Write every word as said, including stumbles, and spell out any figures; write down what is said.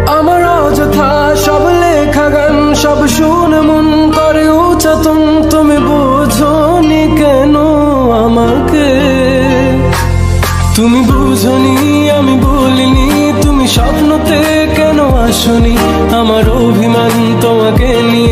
আমার অযথা সব লেখা গান সব শুনে মন করে উচ্চাতন, তুমি বুঝোনি কেন আমাকে? তুমি বুঝোনি আমি বলিনি, তুমি স্বপ্নতে কেন আসনি? আমার অভিমান তোমাকে নিয়ে